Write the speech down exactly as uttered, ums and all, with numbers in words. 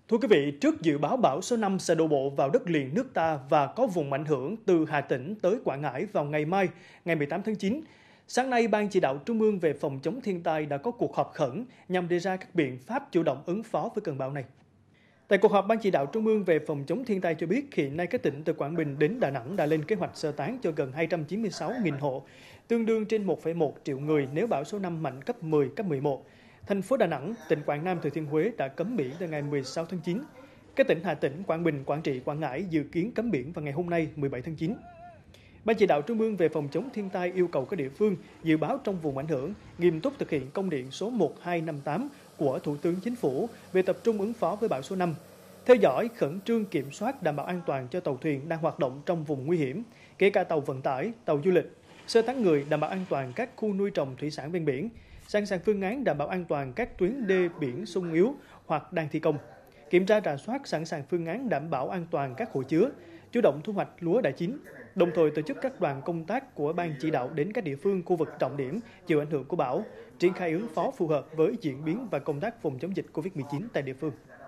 Thưa quý vị, trước dự báo bão số năm sẽ đổ bộ vào đất liền nước ta và có vùng ảnh hưởng từ Hà Tĩnh tới Quảng Ngãi vào ngày mai, ngày mười tám tháng chín, sáng nay Ban Chỉ đạo Trung ương về phòng chống thiên tai đã có cuộc họp khẩn nhằm đề ra các biện pháp chủ động ứng phó với cơn bão này. Tại cuộc họp, Ban Chỉ đạo Trung ương về phòng chống thiên tai cho biết hiện nay các tỉnh từ Quảng Bình đến Đà Nẵng đã lên kế hoạch sơ tán cho gần hai trăm chín mươi sáu nghìn hộ, tương đương trên một phẩy một triệu người nếu bão số năm mạnh cấp mười, cấp mười một. Thành phố Đà Nẵng, tỉnh Quảng Nam, Thừa Thiên Huế đã cấm biển từ ngày mười sáu tháng chín. Các tỉnh Hà Tĩnh, Quảng Bình, Quảng Trị, Quảng Ngãi dự kiến cấm biển vào ngày hôm nay mười bảy tháng chín. Ban Chỉ đạo Trung ương về phòng chống thiên tai yêu cầu các địa phương dự báo trong vùng ảnh hưởng nghiêm túc thực hiện công điện số một hai năm tám của Thủ tướng Chính phủ về tập trung ứng phó với bão số năm. Theo dõi, khẩn trương kiểm soát đảm bảo an toàn cho tàu thuyền đang hoạt động trong vùng nguy hiểm, kể cả tàu vận tải, tàu du lịch, sơ tán người đảm bảo an toàn các khu nuôi trồng thủy sản ven biển, sẵn sàng phương án đảm bảo an toàn các tuyến đê biển sung yếu hoặc đang thi công, kiểm tra rà soát sẵn sàng phương án đảm bảo an toàn các hồ chứa, chủ động thu hoạch lúa đã chín, đồng thời tổ chức các đoàn công tác của Ban Chỉ đạo đến các địa phương khu vực trọng điểm chịu ảnh hưởng của bão, triển khai ứng phó phù hợp với diễn biến và công tác phòng chống dịch Covid mười chín tại địa phương.